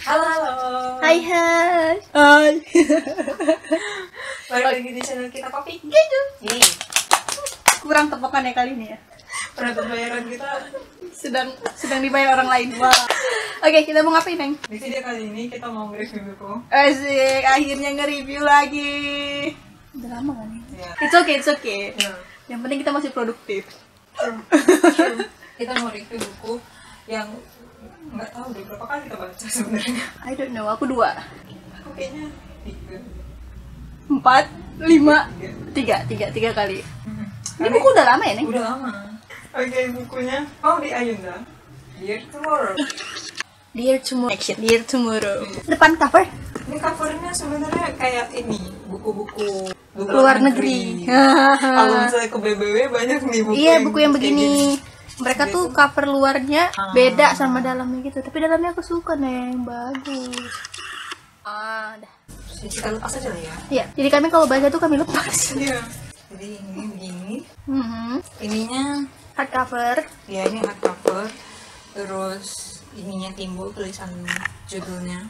Halo, halo. Hai. Balik lagi di channel kita Kopi. Gitu. Nih, Kurang tepokan ya kali ini ya. peraturan bayaran kita Sedang dibayar orang lain. Wah. Oke, kita mau ngapain, Neng? di video kali ini kita mau nge-review buku. Asik, akhirnya nge-review lagi. Udah lama kan ya? Ya. It's okay. Ya. Yang penting kita masih produktif. True. Kita mau review buku yang nggak tahu deh berapa kali kita baca sebenarnya. I don't know, aku 2, Aku kayaknya 3. 4, 5, 3 kali. Ini buku udah lama ya, Neng? Udah lama. Oke, bukunya mau di Ayunda. Dear Tomorrow. Dear Tomorrow. Depan cover Ini covernya sebenarnya kayak ini buku-buku luar negeri. Kalau misalnya ke BBW banyak nih buku. Iya, buku yang kayak begini. gini. Mereka tuh cover luarnya beda sama dalamnya gitu. Tapi dalamnya aku suka, Neng. Bagus. Dah. Jadi kita lepas aja lah ya. Iya, jadi kami kalau baca tuh kami lepas. Iya. Jadi ini begini. Ininya Hardcover. ya ini hardcover. Terus ininya timbul tulisan judulnya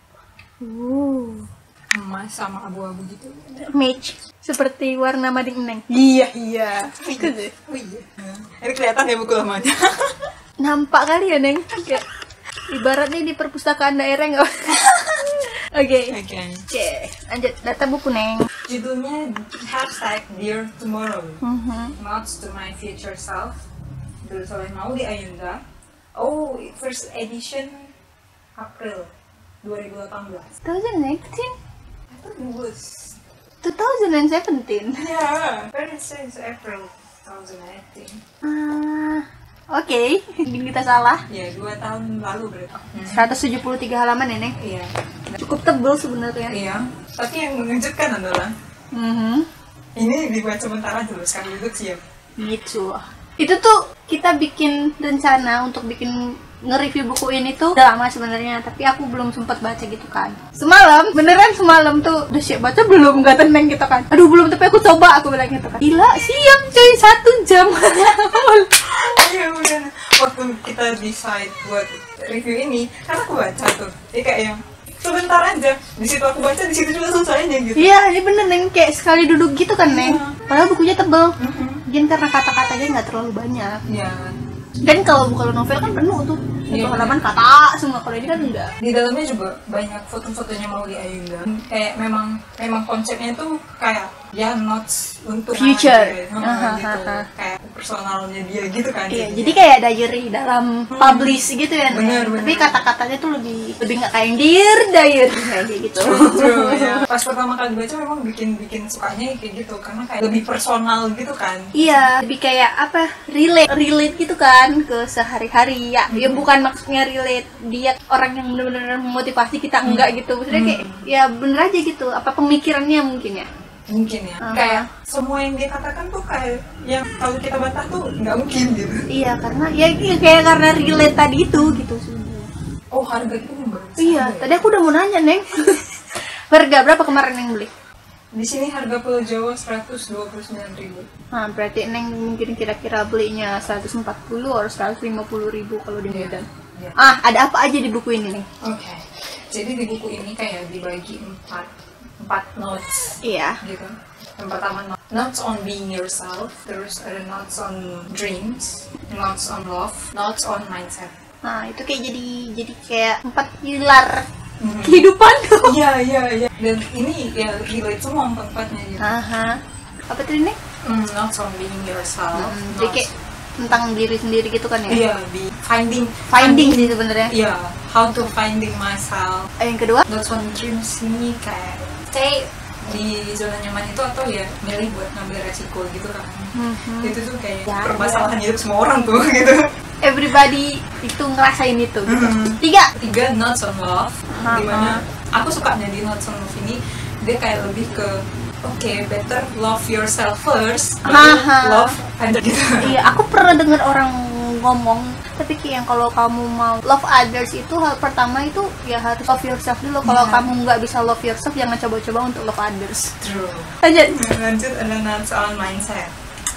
emas sama abu-abu gitu. Match seperti warna mading Neng. Iya. Oh iya. Ini kelihatan ya buku lamanya. Nampak kali ya, Neng. Kayak ibaratnya di perpustakaan daerah enggak? Oke, lanjut data buku, Neng. Judulnya #Dear Tomorrow. Notes to my future self. Ditulis oleh Maudy Ayunda. Oh, first edition April 2018. 2019? I thought it was 2017. yeah, but it says April 2018. Oke. Mungkin kita salah. Ya, 2 tahun lalu berarti. 173 halaman ya, Neng. Iya. Cukup tebal sebenarnya. Iya. Tapi yang mengejutkan adalah ini dibaca bentar aja loh, sekali duduk siap. Gitu. Itu tuh kita bikin rencana untuk bikin nge-review buku ini tuh udah lama sebenarnya, tapi aku belum sempat baca gitu kan. Semalam tuh udah siap baca belum, gak tenang gitu kan. Aduh belum, tapi aku coba, aku bilang gitu kan. Gila, siap cuy, 1 jam. Iya udah. Waktu kita decide buat review ini, karena aku baca tuh, dia kayak yang sebentar aja. Di situ aku baca, di situ juga selesainya gitu. Iya, ini bener Neng, kayak sekali duduk gitu kan, Neng. Padahal bukunya tebel. Mungkin karena kata-katanya nggak terlalu banyak. Iya. Dan kalau novel kan penuh tuh. Satu halaman kata semua, kalau ini kan enggak. Di dalamnya juga banyak foto-fotonya Maudy Ayunda. Kayak memang konsepnya tuh kayak ya notes untuk future. gitu. Kayak personalnya dia gitu kan. Iya, jadi kayak diary dalam publish gitu ya. Bener. Tapi kata-katanya tuh lebih nggak kayak yang diary kayak gitu. True, ya. Pas pertama kali baca memang bikin sukanya kayak gitu karena kayak lebih personal gitu kan. Iya, lebih kayak apa? Relate gitu kan ke sehari-hari ya. Ya bukan maksudnya relate dia orang yang benar-benar memotivasi kita enggak gitu. Maksudnya kayak ya bener aja gitu. Apa pemikirannya mungkin ya? Mungkin ya. Kayak semua yang dia katakan tuh kayak yang kalau kita bantah tuh nggak mungkin gitu. Iya, karena ya kayak karena relate tadi itu gitu sebenarnya. Oh, harga itu bagus. Iya, tadi aku udah mau nanya, Neng. Harga berapa kemarin yang beli? Di sini harga Pulau Jawa 129.000. Nah, berarti Neng mungkin kira-kira belinya 140 atau 150.000 kalau di Medan. Iya. Ada apa aja di buku ini, Neng? Oke. Jadi di buku ini kayak dibagi 4 notes. Iya. Gitu. Yang pertama notes on being yourself, terus ada notes on dreams, notes on love, notes on mindset. Nah, itu kayak jadi kayak 4 pilar kehidupan tuh. Iya. Dan ini ya relate semua 4-4-nya gitu. Apa tadi, Neng? Notes on being yourself. Jadi kayak tentang diri sendiri gitu kan ya? Iya, finding sih sebenarnya. Iya, how to finding myself. Yang kedua? Notes on dreams ini kayak stay di zona nyaman itu atau ya milih buat ngambil resiko gitu kan. Itu tuh kayak permasalahan hidup semua orang tuh gitu. Everybody itu ngerasain itu gitu. Tiga notes on love. Dimana aku sukanya di notes on love ini dia kayak lebih ke better love yourself first, love other gitu. Iya, aku pernah dengar orang ngomong, tapi kayak yang kalau kamu mau love others itu hal pertama itu ya harus love yourself dulu. Kalau kamu nggak bisa love yourself, jangan coba-coba untuk love others. True. Lanjut ada notes on mindset.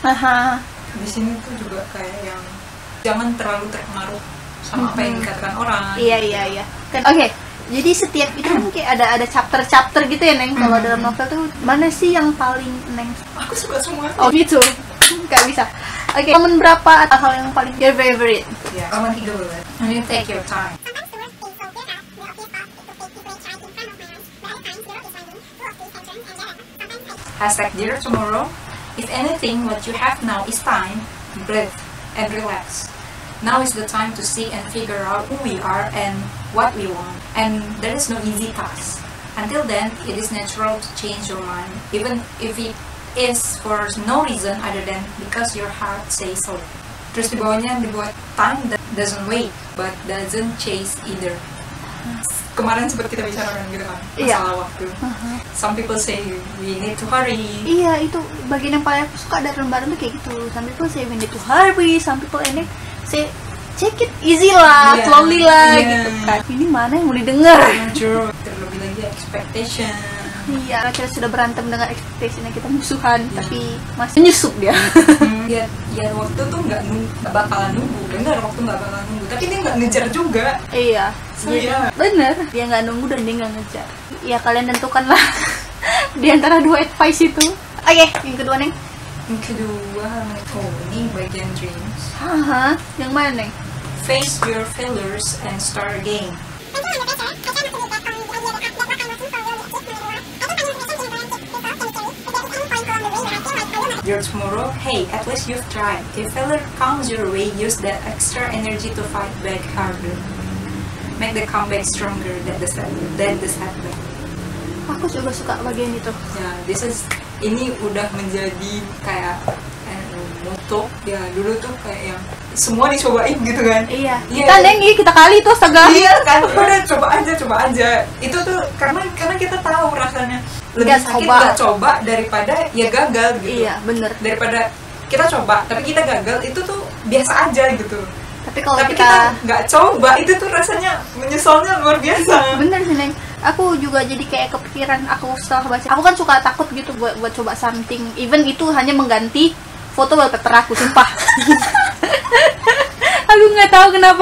Di sini tuh juga kayak yang jangan terlalu terpengaruh sama apa yang dikatakan orang. Iya. Kan, oke. Jadi setiap itu kan kayak ada chapter gitu ya Neng. Kalau dalam novel tuh mana sih yang paling Neng? Aku suka semua. Oh gitu, nggak bisa. Oke, momen berapa hal yang paling your favorite? Ya, momen 3 bulan. And you take your time. Hashtag Dear Tomorrow. If anything, what you have now is time, breathe, and relax. Now is the time to see and figure out who we are and what we want. And there is no easy task. Until then, it is natural to change your mind, even if it is for no reason other than because your heart says so. Terus di bawahnya dibuat time that doesn't wait, but doesn't chase either. Kemarin seperti kita bicarakan gitu kan, masalah waktu. Some people say we need to hurry. Iya, itu bagian yang paling aku suka dari lembaran tuh kayak gitu. Some people say we need to hurry, some people ini say take it easy lah, slowly lah gitu kan. Ini mana yang mau didengar? True. Terlebih lagi expectation. Iya, kita sudah berantem dengan expectationnya, kita musuhan, tapi masih nyusup dia. Ya waktu tuh nggak bakalan nunggu, bener waktu nggak bakalan nunggu, tapi dia nggak ngejar juga. Iya, Iya. bener, dia nggak nunggu dan dia nggak ngejar. Ya kalian tentukanlah di antara dua advice itu. Oke, yang kedua Neng. Yang kedua, ini bagian dreams. Haha, yang mana Neng? Face your failures and start again. Your tomorrow, hey, at least you've tried. If failure comes your way, use that extra energy to fight back harder. Make the comeback stronger than the setback. Aku juga suka bagian itu. Ya, ini udah menjadi kayak motto ya dulu tuh kayak yang semua dicobain gitu kan. Iya. Kita Neng, kita kali tuh astaga. Iya kan, udah coba aja. Itu tuh karena kita tahu rasanya lebih sakit nggak coba daripada ya gagal gitu. Iya, bener. Daripada kita coba tapi kita gagal, itu tuh biasa aja gitu. Tapi kalau kita nggak coba, itu tuh rasanya menyesalnya luar biasa. Bener sih Neng. Aku juga jadi kayak kepikiran, aku setelah baca, aku kan suka takut gitu buat coba something, even itu hanya mengganti foto wallpaper aku, sumpah. Aku nggak tahu kenapa.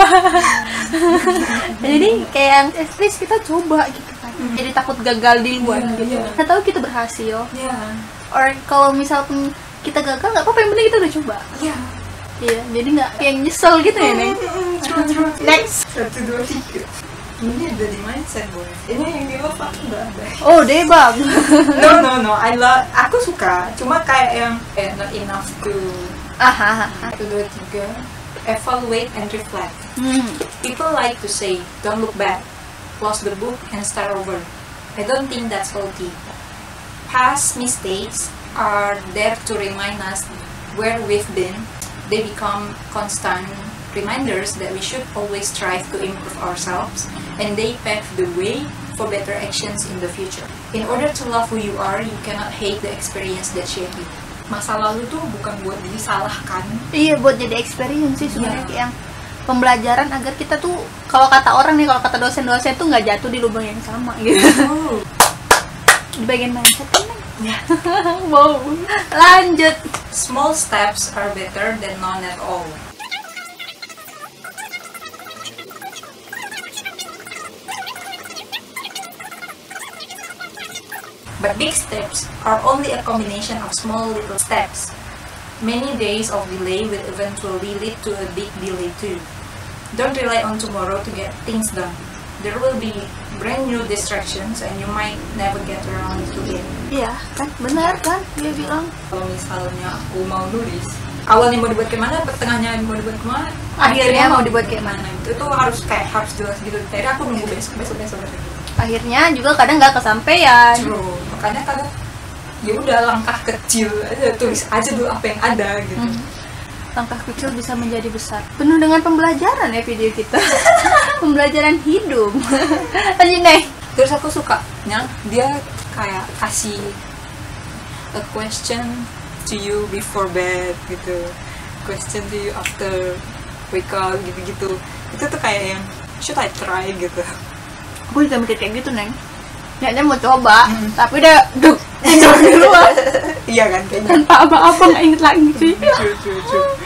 Jadi kayak at least kita coba gitu kan. Jadi takut gagal di luar gitu. Kita tahu kita berhasil. Or kalau misalkan kita gagal nggak apa-apa, yang penting kita udah coba. Iya, jadi nggak yang nyesel gitu ya Neng. Next. 1, 2, 3. Ini ada di mindset boy. Ini yang di love aku nggak ada. Oh debug. No. Aku suka. Cuma kayak yang not enough to. 1, 2, 3. Evaluate and reflect. People like to say, don't look back, close the book and start over. I don't think that's healthy. Past mistakes are there to remind us where we've been. They become constant reminders that we should always strive to improve ourselves, and they pave the way for better actions in the future. In order to love who you are, you cannot hate the experience that shape you. Masa lalu tuh bukan buat disalahkan. Iya, buat jadi experience sih sebenarnya, kayak yang pembelajaran agar kita tuh, kalau kata orang nih, kalau kata dosen-dosen tuh nggak jatuh di lubang yang sama gitu. Di bagian mindset kan? Wow, lanjut. Small steps are better than none at all. But big steps are only a combination of small little steps. Many days of delay will eventually lead to a big delay too. Don't rely on tomorrow to get things done. There will be brand new distractions and you might never get around to it. Iya kan, benar kan dia bilang. Kalau misalnya aku mau nulis, awalnya mau dibuat kemana, tengahnya mau dibuat kemana, akhirnya mau dibuat kayak mana. Itu tuh harus jelas gitu. Jadi aku nunggu besok. Akhirnya juga kadang nggak kesampaian. True. Makanya kadang ya udah langkah kecil aja, tulis aja dulu apa yang ada gitu. Langkah kecil bisa menjadi besar. Penuh dengan pembelajaran ya video kita. Pembelajaran hidup. Lanjut deh. Terus aku sukanya dia kayak kasih a question to you before bed gitu, question to you after wake up gitu-gitu. Itu tuh kayak yang should I try gitu. Aku juga mikir kayak gitu Neng. Niatnya mau coba, tapi udah dulu. Iya kan kayaknya. Tanpa apa-apa nggak inget lagi sih. True.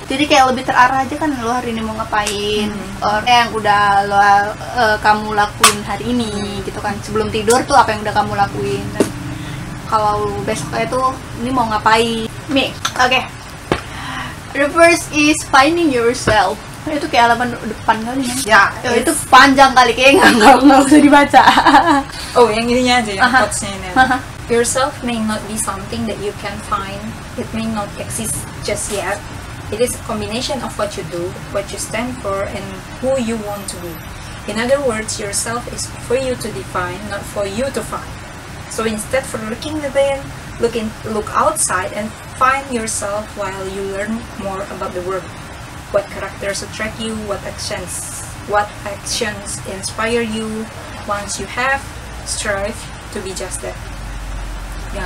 Jadi kayak lebih terarah aja kan, lo hari ini mau ngapain, yang udah lo kamu lakuin hari ini gitu kan. Sebelum tidur tuh apa yang udah kamu lakuin. Dan kalau besoknya tuh ini mau ngapain. Oke. The first is finding yourself. Itu kayak halaman depan kali ya. Itu panjang kali, kayak nggak usah dibaca. Oh, yang ininya aja, yang quotes-nya ini. Yourself may not be something that you can find. It may not exist just yet. It is a combination of what you do, what you stand for, and who you want to be. In other words, yourself is for you to define, not for you to find. So instead for looking within, look outside and find yourself while you learn more about the world. What characters attract you, what actions inspire you. Once you have, strive to be just that. Ya.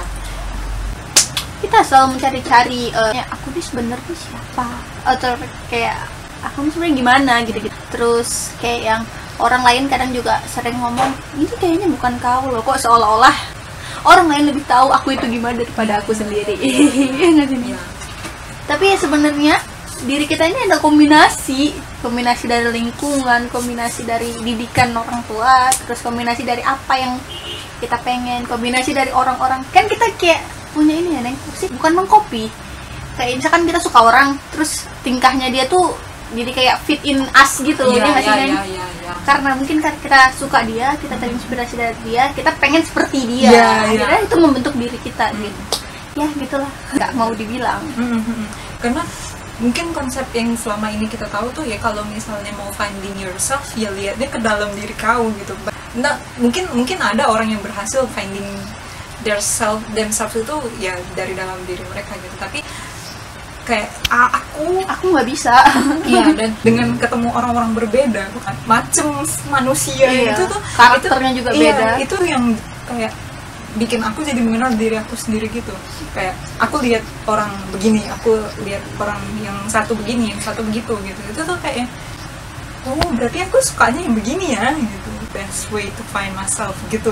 Kita selalu mencari-cari aku ini sebenarnya siapa, atau kayak aku sebenarnya gimana gitu-gitu. Terus kayak yang orang lain kadang juga sering ngomong, ini kayaknya bukan kau loh, kok seolah-olah orang lain lebih tahu aku itu gimana daripada aku sendiri. Ya. Tapi ya sebenarnya diri kita ini ada kombinasi dari lingkungan, kombinasi dari didikan orang tua, terus kombinasi dari apa yang kita pengen, kombinasi dari orang-orang. Kan kita kayak punya ini ya, Neng, bukan mengcopy. Kayak misalkan kita suka orang, terus tingkahnya dia tuh jadi kayak fit in us gitu loh, dia masih Neng. Karena mungkin kan kita suka dia, kita terinspirasi dari dia, kita pengen seperti dia. Akhirnya itu membentuk diri kita gitu. Ya gitulah, nggak mau dibilang. Karena mungkin konsep yang selama ini kita tahu tuh ya, kalau misalnya mau finding yourself ya lihatnya ke dalam diri kau gitu. Nah, mungkin ada orang yang berhasil finding themselves itu ya dari dalam diri mereka gitu. Tapi kayak aku nggak bisa. Iya, dan dengan ketemu orang-orang berbeda, macem manusia itu tuh karakternya juga beda. Itu yang kayak bikin aku jadi mengenal diri aku sendiri gitu. Kayak aku lihat orang begini, aku lihat orang yang satu begini, yang satu begitu gitu. Itu tuh kayak, oh berarti aku sukanya yang begini ya gitu. Best way to find myself gitu.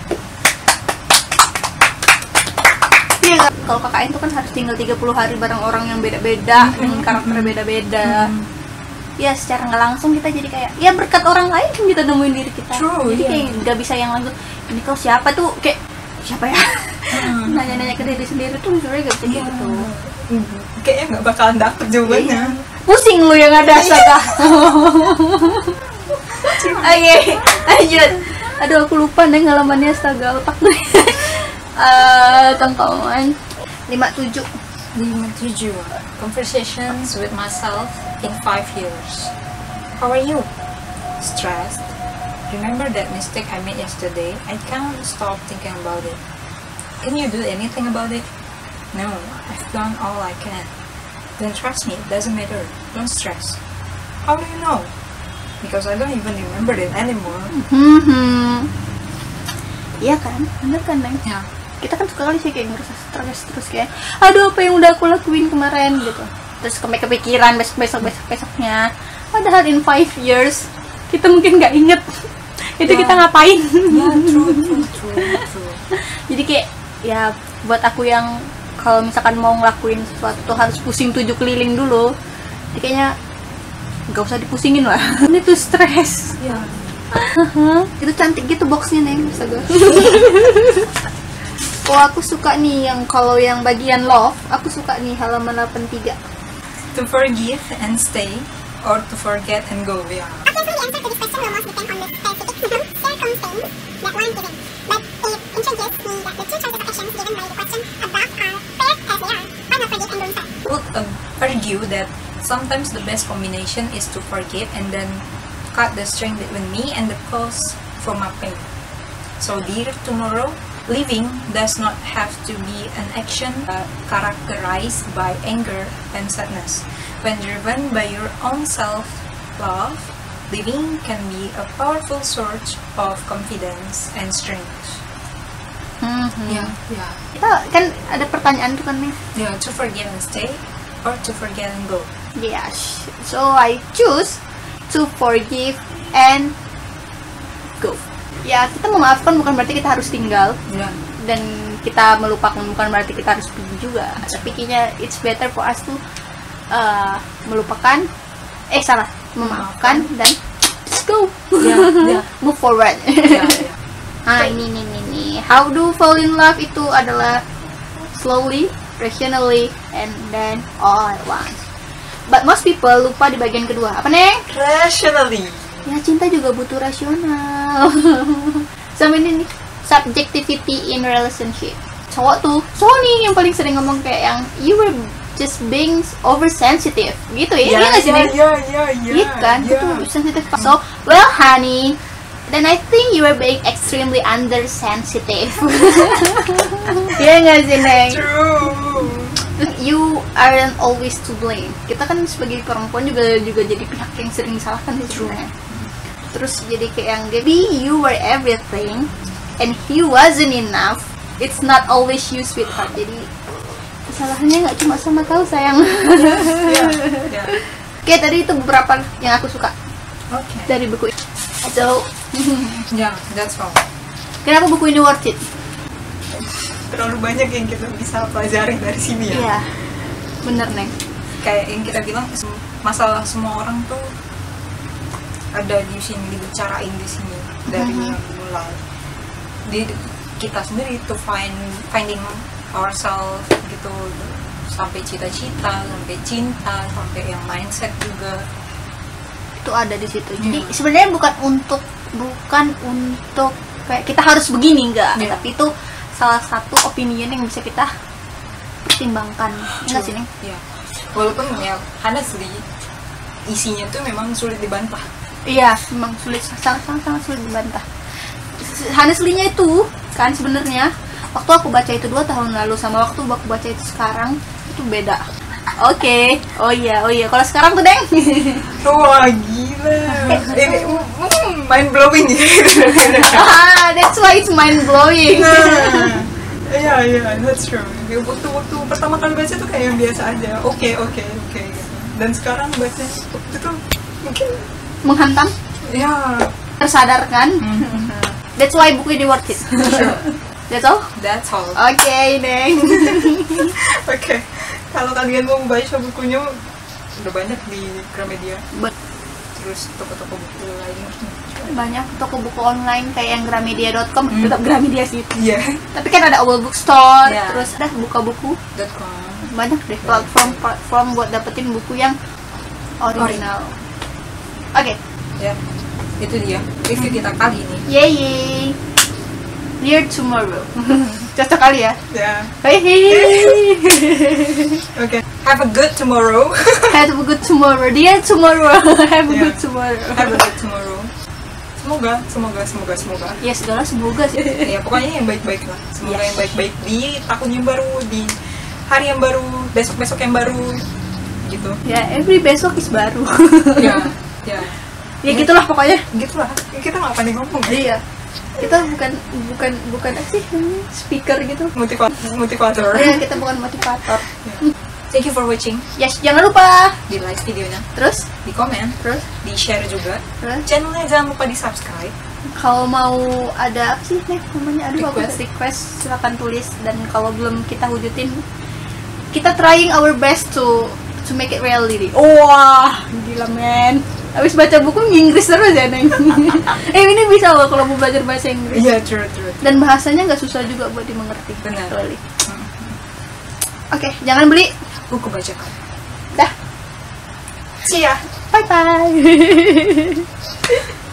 Iya, kalau KKN itu kan harus tinggal 30 hari bareng orang yang beda-beda, dengan karakter beda-beda. Ya secara nggak langsung kita jadi kayak, ya berkat orang lain kan kita nemuin diri kita. Jadi kayak nggak bisa yang langsung, ini kau siapa tuh, kayak siapa ya? Nanya-nanya ke diri sendiri tuh sebenarnya gak bisa gitu. Kayaknya nggak bakalan dapet jawabannya. Pusing lu yang ada Astaga. Oke, lanjut. Aduh aku lupa nih halamannya, astaga, otak gue. Tongkongan 57. Conversations with myself in 5 years. How are you? Stressed? Remember that mistake I made yesterday? I can't stop thinking about it. Can you do anything about it? No, I've done all I can. Then trust me, it doesn't matter. Don't stress. How do you know? Because I don't even remember it anymore. Iya kan? Bener kan, Neng? Ya. Kita kan suka kali sih kayak ngerasa stres terus kayak, aduh apa yang udah aku lakuin kemarin gitu. Terus kepikiran besoknya. Padahal in 5 years kita mungkin nggak inget itu kita ngapain. Ya, true. Jadi kayak ya buat aku yang kalau misalkan mau ngelakuin sesuatu harus pusing 7 keliling dulu, jadi kayaknya nggak usah dipusingin lah. Ini tuh stres. Ya. Itu cantik gitu boxnya, Neng. Astaga. Oh aku suka nih yang kalau yang bagian love, aku suka nih halaman 83. To forgive and stay, or to forget and go. Yeah. Okay, so the answer to this question will most depend on the specific circumstance that one given. But it introduces me that the two choices of actions given by the question above are fair as they are. Why not forgive and don't stay? Would argue that sometimes the best combination is to forgive and then cut the string between me and the cause for my pain. So dear tomorrow, living does not have to be an action characterized by anger and sadness. When driven by your own self-love, living can be a powerful source of confidence and strength. Yeah. Kita kan ada pertanyaan tuh kan nih. Yeah, to forgive and stay, or to forget and go. Yes. So I choose to forgive and go. Ya, kita memaafkan bukan berarti kita harus tinggal. Yeah. Dan kita melupakan bukan berarti kita harus pergi juga. Tapi kayaknya it's better for us to melupakan, memaafkan dan let's go. Move forward. Ini how do fall in love itu adalah slowly, rationally, and then all at once. But most people lupa di bagian kedua. Apa Neng? Rationally. Ya cinta juga butuh rasional. Sama ini nih, subjectivity in relationship. Cowok nih yang paling sering ngomong kayak yang you were just being oversensitive gitu ya. Iya nggak sih Neng? Iya kan, itu sensitive. So, well honey, then I think you were being extremely undersensitive. Iya nggak sih Neng? True. You aren't always to blame. Kita kan sebagai perempuan juga jadi pihak yang sering disalahkan sih sebenarnya. Terus jadi kayak yang maybe you were everything and he wasn't enough. It's not always you sweetheart. Jadi kesalahannya nggak cuma sama kau sayang. Oke, tadi itu beberapa yang aku suka dari buku ini. So, that's all. Kenapa buku ini worth it? Terlalu banyak yang kita bisa pelajari dari sini ya. Iya, bener Neng. Kayak yang kita bilang, masalah semua orang tuh ada di sini, dibicarain di sini dari yang mulai. Di kita sendiri tuh finding ourselves gitu, sampai cita-cita, sampai cinta, sampai yang mindset juga. Itu ada di situ. Jadi sebenarnya bukan untuk kayak kita harus begini enggak, tapi itu salah satu opinion yang bisa kita pertimbangkan. Enggak sih Neng? Iya. Walaupun ya honestly isinya tuh memang sulit dibantah. Iya, memang sangat sulit dibantah. Honestly-nya itu kan sebenarnya waktu aku baca itu 2 tahun lalu sama waktu aku baca itu sekarang itu beda. Oke. Oh iya. Kalau sekarang tuh Deng. Wah gila. Ini mind blowing. That's why it's mind blowing. Iya, that's true. Waktu pertama kali baca tuh kayak yang biasa aja. Oke. Dan sekarang baca itu tuh mungkin menghantam. Ya. Tersadarkan. That's why buku ini worth it. That's all. Oke, Neng. Oke. Kalau kalian mau baca bukunya udah banyak di Gramedia. Terus toko-toko buku lain. Banyak toko buku online kayak yang gramedia.com, tetap Gramedia sih. Iya. Tapi kan ada Awal Bookstore, terus ada bukabuku.com. Banyak deh platform buat dapetin buku yang original. Oke. Ya. Itu dia review kita kali ini. Yeay. Near tomorrow. Cocok kali ya? Ya. Hey. Oke. Have a good tomorrow. Have a good tomorrow. Dear tomorrow. Have a good tomorrow. Have a good tomorrow. Semoga. Ya segala semoga sih. Ya pokoknya yang baik-baik lah. Semoga yang baik-baik di tahun yang baru, di hari yang baru, besok-besok yang baru, gitu. Ya, every besok is baru. Ya. Ya gitulah pokoknya. Gitulah. Kita nggak pandai ngomong. Iya. Kita bukan apa sih speaker gitu. Motivator. Iya, kita bukan motivator. Thank you for watching. Yes, jangan lupa di like videonya, terus di komen, terus di share juga. Terus channelnya jangan lupa di subscribe. Kalau mau ada apa sih namanya, request silakan tulis, dan kalau belum kita wujudin, kita trying our best to make it reality. Wah, gila men. Habis baca buku Inggris terus ya Neng. Ini bisa loh kalau mau belajar bahasa Inggris. Iya, true. Dan bahasanya nggak susah juga buat dimengerti. Benar. Oke, jangan beli buku bajakan. Dah. See ya. Bye bye.